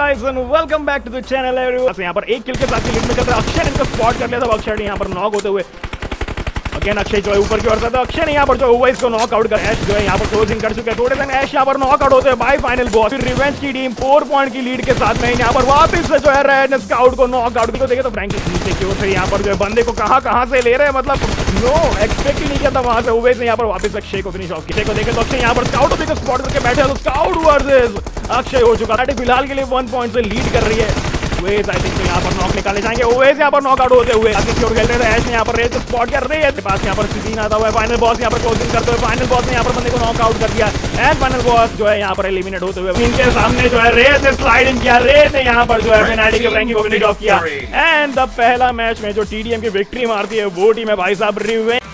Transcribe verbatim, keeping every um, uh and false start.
Guys and welcome back to the channel everyone. यहाँ पर एक किल के साथ लीड में चल रहा है अक्षय, इनको स्पॉट कर लिया था अक्षय ने यहाँ पर नॉक होते हुए। अगेन अक्षय जो है ऊपर की ओर था, तो अक्षय ने यहाँ पर जो ओवाइस को नॉक आउट कर ऐश जो है यहाँ पर क्लोजिंग कर चुके हैं। थोड़े दिन ऐश यहाँ पर नॉक आउट होते हैं बाय फाइनल बॉस। फिर रिवेंज की टीम फोर पॉइंट की लीड के साथ में यहाँ पर वापस से जो है रेड स्काउट को नॉक आउट को देखे तो फ्रैंकी नीचे की ओर से यहाँ पर जो है बंदे को कहां कहां से ले रहे हैं, मतलब नो एक्सपेक्ट ही नहीं किया था वहां से। ओवाइस ने यहाँ पर वापस अक्षय को फिनिश ऑफ किया को देखे तो अक्षय यहाँ पर स्काउट को स्पॉट करके बैठे तो स्काउट वर्सेस अक्षय हो चुका है। फिलहाल के लिए वन पॉइंट से लीड कर रही है ओवेस। आई थिंक तो यहाँ पर नॉक निकाले जाएंगे। ओवेस यहाँ पर नॉक आउट होते हुए आगे की ओर खेल रहे थे। ऐश यहाँ पर रेस स्पॉट कर रही है, पास यहाँ पर सीधीन आता हुआ है। फाइनल बॉस यहाँ पर क्लोजिंग करते हुए फाइनल बॉस ने यहाँ पर बंदे को नॉक आउट कर दिया एंड फाइनल बॉस जो है यहाँ पर एलिमिनेट होते हुए इनके सामने जो है रेस ने स्लाइडिंग किया। रेस ने यहाँ पर जो है पेनल्टी के फ्रैंकी को फिनिश ऑफ किया एंड द पहला मैच में जो टीडीएम की विक्ट्री मारती है वो टीम है भाई साहब रिवेंज।